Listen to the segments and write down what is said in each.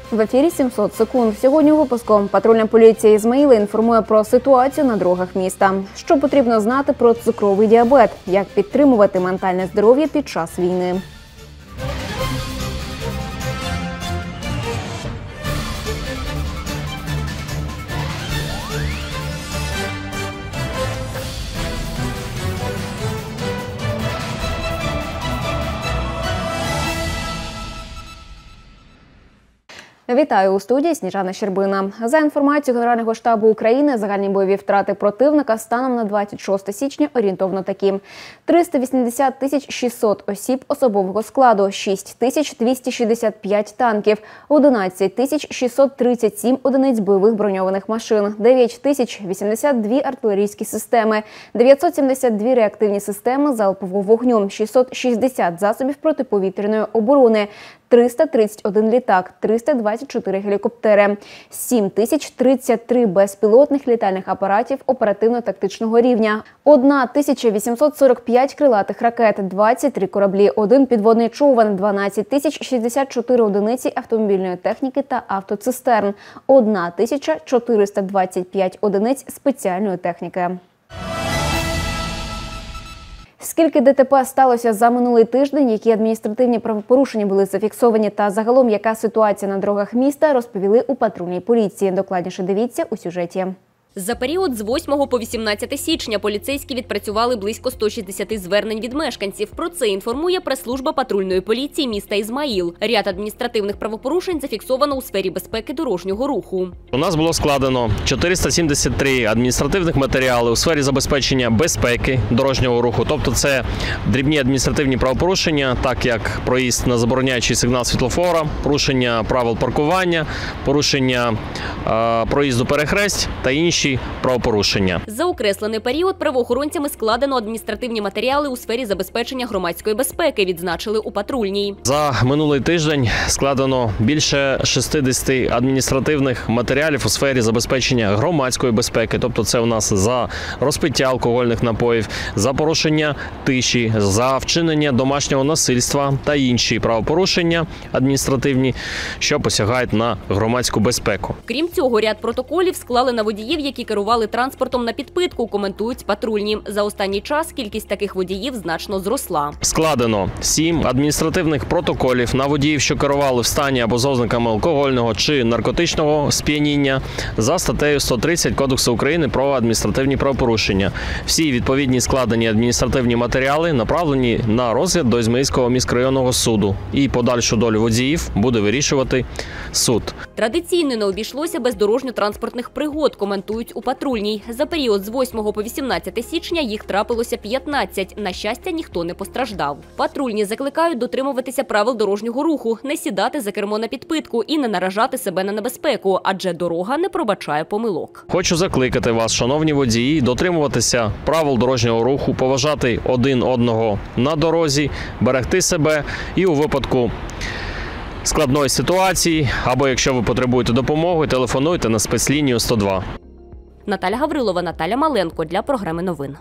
В ефірі 700 секунд. Сьогодні у випуску патрульна поліція Ізмаїла інформує про ситуацію на дорогах міста. Що потрібно знати про цукровий діабет, як підтримувати ментальне здоров'я під час війни. Вітаю у студії Сніжана Щербина. За інформацією Генерального штабу України, загальні бойові втрати противника станом на 26 січня орієнтовно такі: 380 600 осіб особового складу, 6 265 танків, 11 637 одиниць бойових броньованих машин, 9 082 артилерійські системи, 972 реактивні системи залпового вогню, 660 засобів протиповітряної оборони, 331 літак, 324 гелікоптери, 7033 безпілотних літальних апаратів оперативно-тактичного рівня, 1845 крилатих ракет, 23 кораблі, 1 підводний човен, 12 064 одиниці автомобільної техніки та автоцистерн, 1425 одиниць спеціальної техніки. Скільки ДТП сталося за минулий тиждень, які адміністративні правопорушення були зафіксовані та загалом яка ситуація на дорогах міста, розповіли у патрульній поліції. Докладніше дивіться у сюжеті. За період з 8 по 18 січня поліцейські відпрацювали близько 160 звернень від мешканців. Про це інформує прес-служба патрульної поліції міста Ізмаїл. Ряд адміністративних правопорушень зафіксовано у сфері безпеки дорожнього руху. У нас було складено 473 адміністративних матеріали у сфері забезпечення безпеки дорожнього руху. Тобто це дрібні адміністративні правопорушення, так як проїзд на забороняючий сигнал світлофора, порушення правил паркування, порушення проїзду перехресть та інші правопорушення. За окреслений період правоохоронцями складено адміністративні матеріали у сфері забезпечення громадської безпеки, відзначили у патрульній. За минулий тиждень складено більше 60 адміністративних матеріалів у сфері забезпечення громадської безпеки. Тобто це у нас за розпиття алкогольних напоїв, за порушення тиші, за вчинення домашнього насильства та інші правопорушення адміністративні, що посягають на громадську безпеку. Крім цього, ряд протоколів склали на водіїв, які керували транспортом на підпитку, коментують патрульні. За останній час кількість таких водіїв значно зросла. Складено 7 адміністративних протоколів на водіїв, що керували в стані або з ознаками алкогольного чи наркотичного сп'яніння за статтею 130 Кодексу України про адміністративні правопорушення. Всі відповідні складені адміністративні матеріали направлені на розгляд до Ізмаїльського міськрайонного суду. І подальшу долю водіїв буде вирішувати суд. Традиційно не обійшлося без дорожньо-транспортних пригод, коментують у патрульній. За період з 8 по 18 січня їх трапилося 15. На щастя, ніхто не постраждав. Патрульні закликають дотримуватися правил дорожнього руху, не сідати за кермо на підпитку і не наражати себе на небезпеку, адже дорога не пробачає помилок. Хочу закликати вас, шановні водії, дотримуватися правил дорожнього руху, поважати один одного на дорозі, берегти себе і у випадку складної ситуації, або якщо ви потребуєте допомоги, телефонуйте на спецлінію 102. Наталя Гаврилова, Наталя Маленко для програми новин.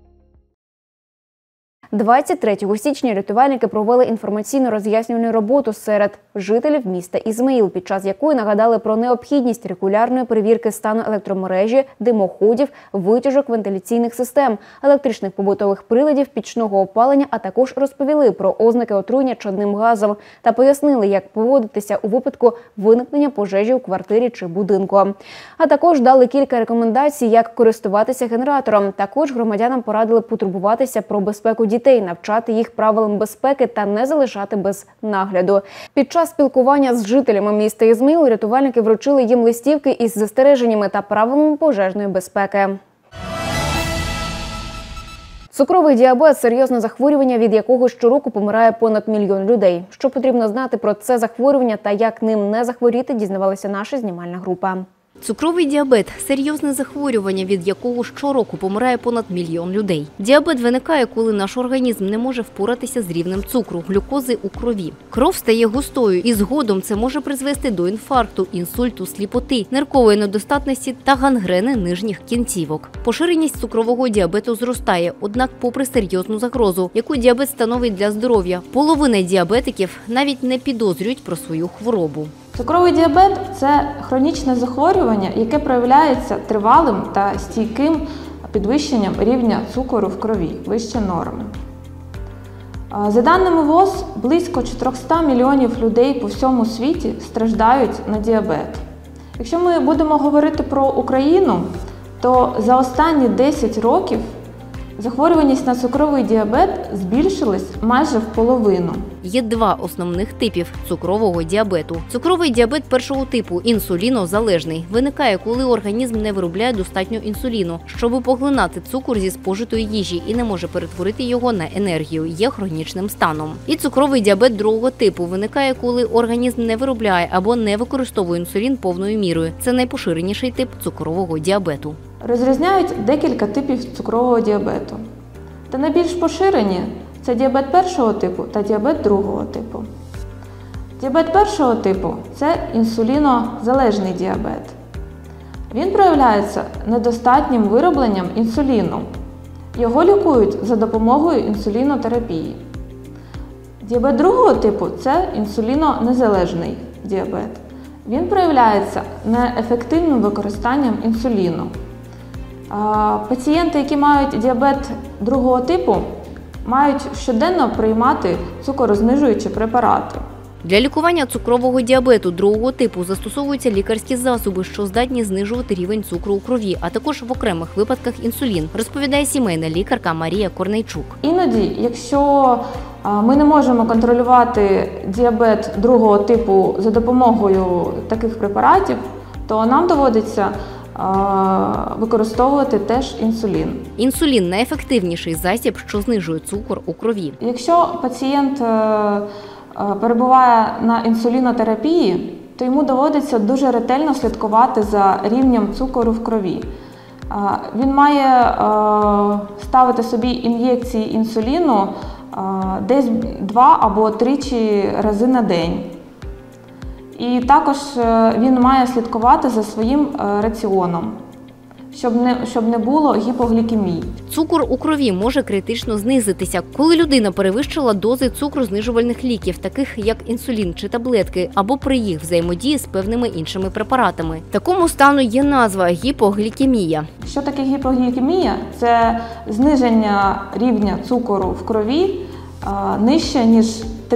23 січня рятувальники провели інформаційно-роз'яснювальну роботу серед жителів міста Ізмаїл, під час якої нагадали про необхідність регулярної перевірки стану електромережі, димоходів, витяжок вентиляційних систем, електричних побутових приладів, пічного опалення, а також розповіли про ознаки отруєння чадним газом та пояснили, як поводитися у випадку виникнення пожежі у квартирі чи будинку. А також дали кілька рекомендацій, як користуватися генератором. Також громадянам порадили потурбуватися про безпеку дітей, навчати їх правилам безпеки та не залишати без нагляду. Під час спілкування з жителями міста Ізмаїл рятувальники вручили їм листівки із застереженнями та правилами пожежної безпеки. Цукровий діабет – серйозне захворювання, від якого щороку помирає понад 1 мільйон людей. Що потрібно знати про це захворювання та як ним не захворіти, дізнавалася наша знімальна група. Цукровий діабет – серйозне захворювання, від якого щороку помирає понад 1 мільйон людей. Діабет виникає, коли наш організм не може впоратися з рівнем цукру, глюкози у крові. Кров стає густою і згодом це може призвести до інфаркту, інсульту, сліпоти, ниркової недостатності та гангрени нижніх кінцівок. Поширеність цукрового діабету зростає, однак попри серйозну загрозу, яку діабет становить для здоров'я, половина діабетиків навіть не підозрюють про свою хворобу. Цукровий діабет – це хронічне захворювання, яке проявляється тривалим та стійким підвищенням рівня цукору в крові вище норми. За даними ВОЗ, близько 400 мільйонів людей по всьому світі страждають на діабет. Якщо ми будемо говорити про Україну, то за останні 10 років захворюваність на цукровий діабет збільшилась майже в половину. Є два основних типів цукрового діабету. Цукровий діабет першого типу – інсулінозалежний. Виникає, коли організм не виробляє достатньо інсуліну, щоб поглинати цукор зі спожитої їжі і не може перетворити його на енергію, є хронічним станом. І цукровий діабет другого типу виникає, коли організм не виробляє або не використовує інсулін повною мірою. Це найпоширеніший тип цукрового діабету. Розрізняють декілька типів цукрового діабету. Та найбільш поширені – це діабет першого типу та діабет другого типу. Діабет першого типу – це інсулінозалежний діабет. Він проявляється недостатнім виробленням інсуліну. Його лікують за допомогою інсулінотерапії. Діабет другого типу – це інсулінонезалежний діабет. Він проявляється неефективним використанням інсуліну. Пацієнти, які мають діабет другого типу, мають щоденно приймати цукорознижуючі препарати. Для лікування цукрового діабету другого типу застосовуються лікарські засоби, що здатні знижувати рівень цукру у крові, а також в окремих випадках інсулін, розповідає сімейна лікарка Марія Корнейчук. Іноді, якщо ми не можемо контролювати діабет другого типу за допомогою таких препаратів, то нам доводиться використовувати теж інсулін. Інсулін – найефективніший засіб, що знижує цукор у крові. Якщо пацієнт перебуває на інсулінотерапії, то йому доводиться дуже ретельно слідкувати за рівнем цукору в крові. Він має ставити собі ін'єкції інсуліну десь 2 або 3 рази на день. І також він має слідкувати за своїм раціоном, щоб не було гіпоглікемії. Цукор у крові може критично знизитися, коли людина перевищила дози цукрознижувальних ліків, таких як інсулін чи таблетки, або при їх взаємодії з певними іншими препаратами. Такому стану є назва – гіпоглікемія. Що таке гіпоглікемія? Це зниження рівня цукору в крові нижче, ніж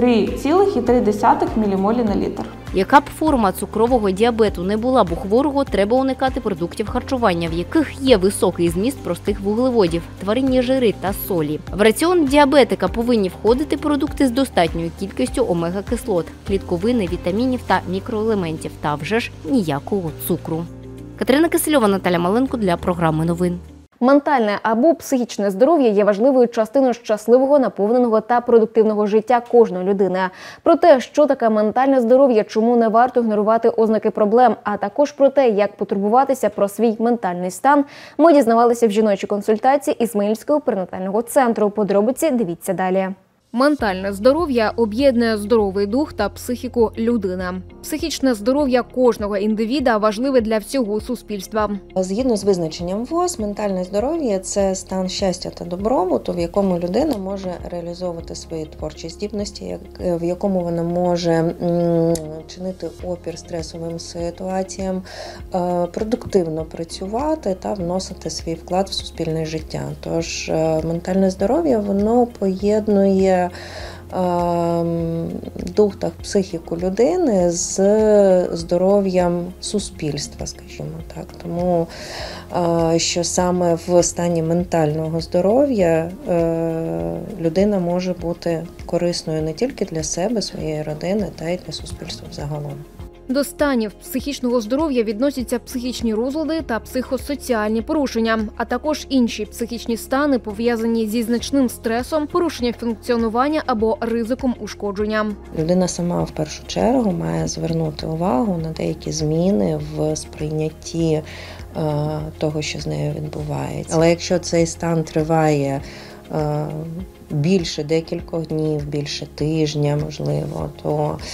3,3 мілімолі на літр. Яка б форма цукрового діабету не була б у хворого, треба уникати продуктів харчування, в яких є високий зміст простих вуглеводів, тваринні жири та солі. В раціон діабетика повинні входити продукти з достатньою кількістю омега-кислот, клітковини, вітамінів та мікроелементів, та вже ж ніякого цукру. Катерина Кисельова, Наталя Маленко для програми новин. Ментальне або психічне здоров'я є важливою частиною щасливого, наповненого та продуктивного життя кожної людини. Про те, що таке ментальне здоров'я, чому не варто ігнорувати ознаки проблем, а також про те, як потурбуватися про свій ментальний стан, ми дізнавалися в жіночій консультації Ізмаїльського перинатального центру. Подробиці дивіться далі. Ментальне здоров'я об'єднує здоровий дух та психіку людини. Психічне здоров'я кожного індивіда важливе для всього суспільства. Згідно з визначенням ВОЗ, ментальне здоров'я – це стан щастя та добробуту, в якому людина може реалізовувати свої творчі здібності, в якому вона може чинити опір стресовим ситуаціям, продуктивно працювати та вносити свій вклад в суспільне життя. Тож ментальне здоров'я, воно поєднує дух та психіку людини з здоров'ям суспільства, скажімо так. Тому що саме в стані ментального здоров'я людина може бути корисною не тільки для себе, своєї родини, та й для суспільства взагалом. До станів психічного здоров'я відносяться психічні розлади та психосоціальні порушення, а також інші психічні стани, пов'язані зі значним стресом, порушенням функціонування або ризиком ушкодження. Людина сама в першу чергу має звернути увагу на деякі зміни в сприйнятті того, що з нею відбувається. Але якщо цей стан триває більше декількох днів, більше тижня, можливо, то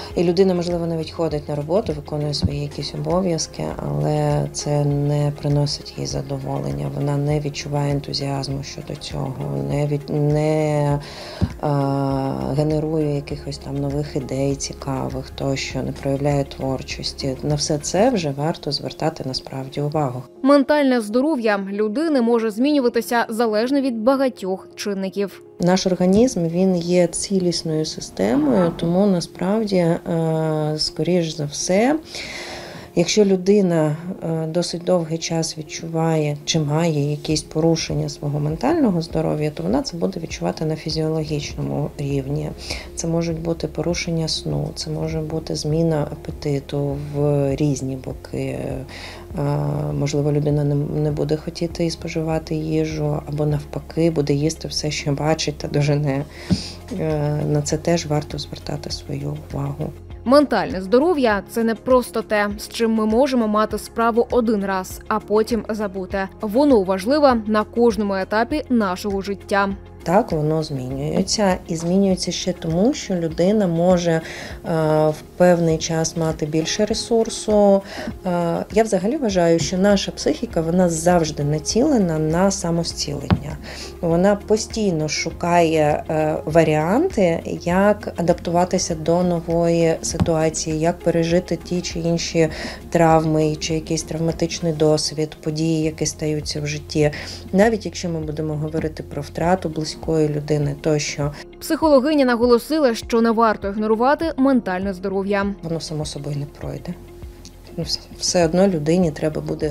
І людина, можливо, навіть ходить на роботу, виконує свої якісь обов'язки, але це не приносить їй задоволення. Вона не відчуває ентузіазму щодо цього, не генерує якихось там нових ідей, цікавих, тощо, не проявляє творчості. На все це вже варто звертати насправді увагу. Ментальне здоров'я людини може змінюватися залежно від багатьох чинників. Наш організм, він є цілісною системою, тому насправді, скоріш за все, якщо людина досить довгий час відчуває чи має якісь порушення свого ментального здоров'я, то вона це буде відчувати на фізіологічному рівні. Це можуть бути порушення сну, це може бути зміна апетиту в різні боки. Можливо, людина не буде хотіти і споживати їжу, або навпаки, буде їсти все, що бачить та дожене. На це теж варто звертати свою увагу. Ментальне здоров'я – це не просто те, з чим ми можемо мати справу один раз, а потім забути. Воно важливе на кожному етапі нашого життя. Так, воно змінюється. І змінюється ще тому, що людина може в певний час мати більше ресурсу. Я взагалі вважаю, що наша психіка, вона завжди націлена на самозцілення. Вона постійно шукає варіанти, як адаптуватися до нової ситуації, як пережити ті чи інші травми, чи якийсь травматичний досвід, події, які стаються в житті. Навіть якщо ми будемо говорити про втрату близької людини, тощо. Психологиня наголосила, що не варто ігнорувати ментальне здоров'я. Воно само собою не пройде. Все одно людині треба буде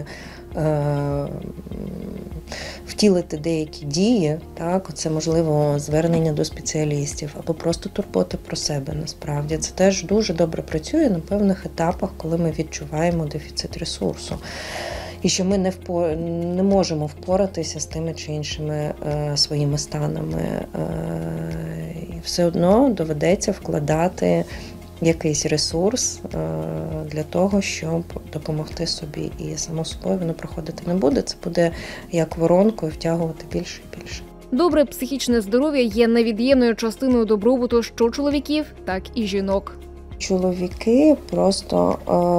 втілити деякі дії, так, це можливо звернення до спеціалістів або просто турбота про себе насправді. Це теж дуже добре працює на певних етапах, коли ми відчуваємо дефіцит ресурсу. І що ми не можемо впоратися з тими чи іншими своїми станами. І все одно доведеться вкладати якийсь ресурс для того, щоб допомогти собі. І само собою воно проходити не буде. Це буде як воронкою втягувати більше і більше. Добре психічне здоров'я є невід'ємною частиною добробуту що чоловіків, так і жінок. Чоловіки просто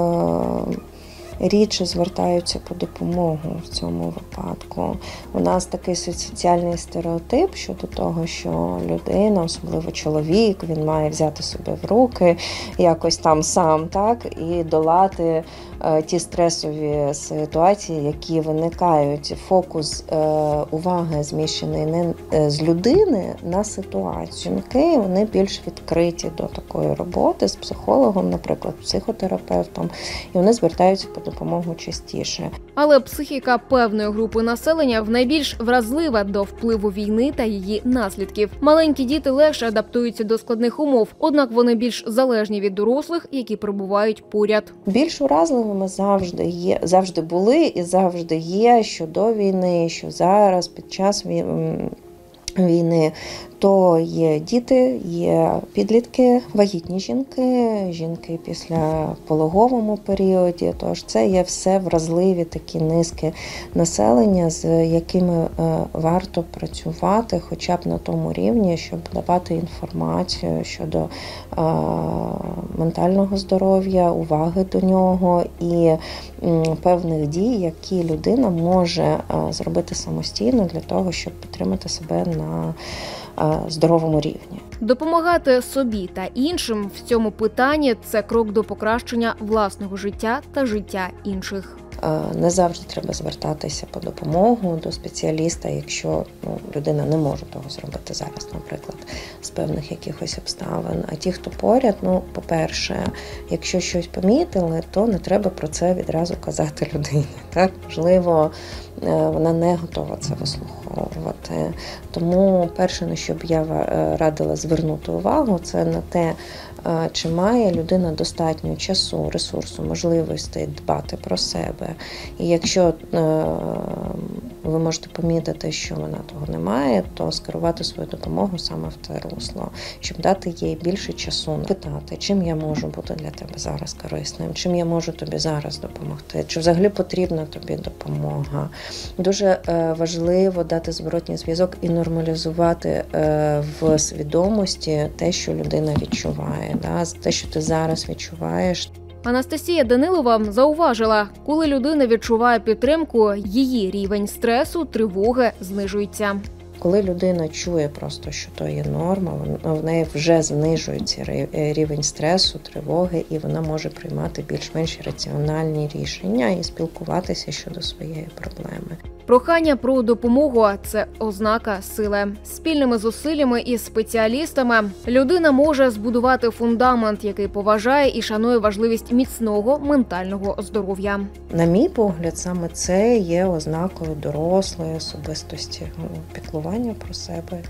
рідше звертаються по допомогу в цьому випадку. У нас такий соціальний стереотип щодо того, що людина, особливо чоловік, він має взяти себе в руки, якось там сам, так, і долати ті стресові ситуації, які виникають. Фокус уваги зміщений не з людини на ситуацію. Жінки, вони більш відкриті до такої роботи з психологом, наприклад, психотерапевтом, і вони звертаються по допомогу частіше. Але психіка певної групи населення найбільш вразлива до впливу війни та її наслідків. Маленькі діти легше адаптуються до складних умов, однак вони більш залежні від дорослих, які перебувають поряд. Більш уразливими завжди були і завжди є, що до війни, що зараз, під час війни. То є діти, є підлітки, вагітні жінки, жінки після пологовому періоді. Тож це є все вразливі такі низки населення, з якими варто працювати хоча б на тому рівні, щоб давати інформацію щодо ментального здоров'я, уваги до нього і певних дій, які людина може зробити самостійно для того, щоб підтримати себе на здоровому рівні. Допомагати собі та іншим в цьому питанні – це крок до покращення власного життя та життя інших. Не завжди треба звертатися по допомогу до спеціаліста, якщо людина не може того зробити зараз, наприклад, з певних якихось обставин. А ті, хто поряд, по-перше, якщо щось помітили, то не треба про це відразу казати людині. Так? Можливо, вона не готова це вислуховувати. Тому перше, на що б я радила звернути увагу, це на те, чи має людина достатньо часу, ресурсу, можливостей дбати про себе. І якщо ви можете помітити, що вона того не має, то скерувати свою допомогу саме в те русло, щоб дати їй більше часу, питати, чим я можу бути для тебе зараз корисним, чим я можу тобі зараз допомогти, чи взагалі потрібна тобі допомога. дуже важливо дати зворотній зв'язок і нормалізувати в свідомості те, що людина відчуває, те, що ти зараз відчуваєш. Анастасія Данилова зауважила, коли людина відчуває підтримку, її рівень стресу, тривоги знижується. Коли людина чує просто, що то є норма, в неї вже знижується рівень стресу, тривоги, і вона може приймати більш-менш раціональні рішення і спілкуватися щодо своєї проблеми. Прохання про допомогу – це ознака сили. Спільними зусиллями із спеціалістами людина може збудувати фундамент, який поважає і шанує важливість міцного ментального здоров'я. На мій погляд, саме це є ознакою дорослої особистості, піклування про себе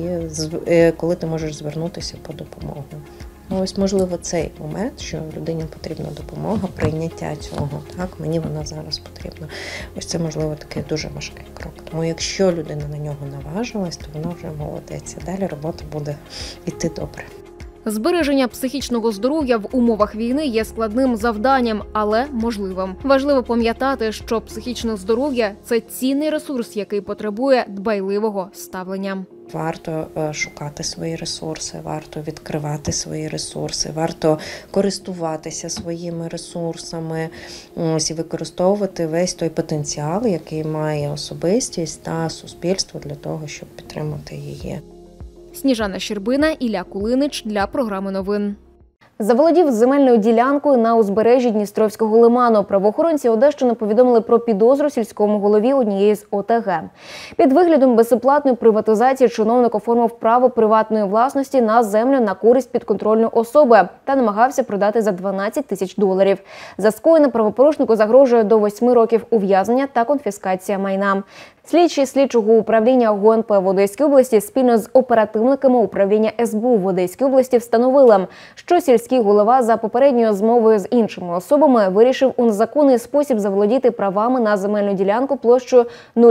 і коли ти можеш звернутися по допомогу. Ось, можливо, цей момент, що людині потрібна допомога, прийняття цього, мені вона зараз потрібна. Ось це, можливо, такий дуже важкий крок. Тому якщо людина на нього наважилась, то вона вже молодець. Далі робота буде йти добре. Збереження психічного здоров'я в умовах війни є складним завданням, але можливим. Важливо пам'ятати, що психічне здоров'я – це цінний ресурс, який потребує дбайливого ставлення. Варто шукати свої ресурси, варто відкривати свої ресурси, варто користуватися своїми ресурсами і використовувати весь той потенціал, який має особистість та суспільство для того, щоб підтримати її. Сніжана Щербина, Ілля Кулинич для програми новин. Заволодів земельною ділянкою на узбережжі Дністровського лиману. Правоохоронці Одещини повідомили про підозру сільському голові однієї з ОТГ. Під виглядом безоплатної приватизації чиновник оформив право приватної власності на землю на користь підконтрольної особи та намагався продати за $12 тисяч. За скоєне правопорушнику загрожує до 8 років ув'язнення та конфіскація майна. Слідчі слідчого управління ГУНП в Одеській області спільно з оперативниками управління СБУ в Одеській області встановили, що сільський голова за попередньою змовою з іншими особами вирішив у незаконний спосіб заволодіти правами на земельну ділянку площею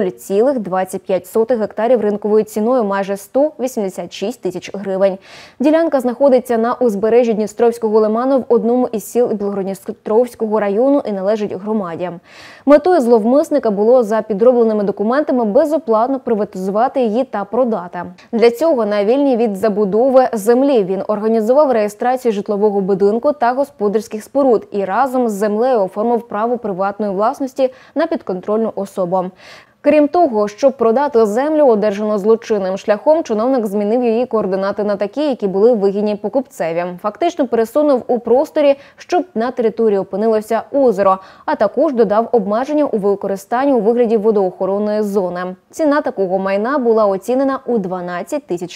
0,25 гектарів ринковою ціною майже 186 тисяч гривень. Ділянка знаходиться на узбережжі Дністровського лиману в одному із сіл Білгород-Дністровського району і належить громаді. Метою зловмисника було за підробленими документами безоплатно приватизувати її та продати. Для цього на вільній від забудови землі він організував реєстрацію житлового будинку та господарських споруд і разом з землею оформив право приватної власності на підконтрольну особу. Крім того, щоб продати землю, одержану злочинним шляхом, чиновник змінив її координати на такі, які були вигідні покупцеві. Фактично пересунув у просторі, щоб на території опинилося озеро, а також додав обмеження у використанні у вигляді водоохоронної зони. Ціна такого майна була оцінена у $12 тисяч.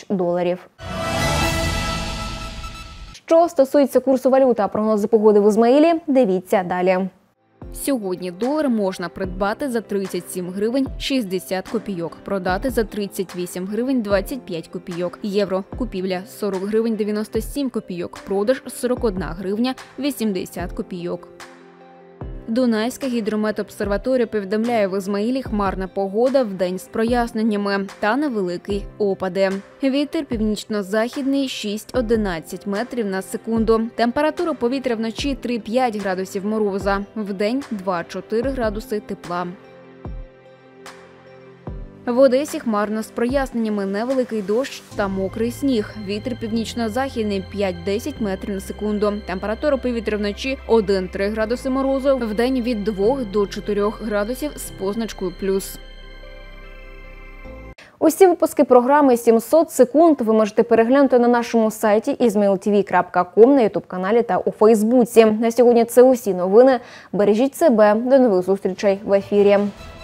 Що стосується курсу валют та прогнози погоди в Ізмаїлі, дивіться далі. Сьогодні долар можна придбати за 37 гривень 60 копійок, продати за 38 гривень 25 копійок. Євро – купівля 40 гривень 97 копійок, продаж 41 гривня 80 копійок. Дунайська гідрометобсерваторія повідомляє, в Ізмаїлі хмарна погода, вдень з проясненнями та невеликий опади. Вітер північно-західний 6-11 метрів на секунду. Температура повітря вночі 3-5 градусів мороза, вдень 2-4 градуси тепла. В Одесі хмарно з проясненнями, невеликий дощ та мокрий сніг. Вітер північно-західний 5-10 метрів на секунду. Температура повітря вночі 1-3 градуси морозу, вдень від 2 до 4 градусів з позначкою плюс. Усі випуски програми «700 секунд» ви можете переглянути на нашому сайті izmailtv.com, на ютуб-каналі та у Фейсбуці. На сьогодні це усі новини. Бережіть себе. До нових зустрічей в ефірі.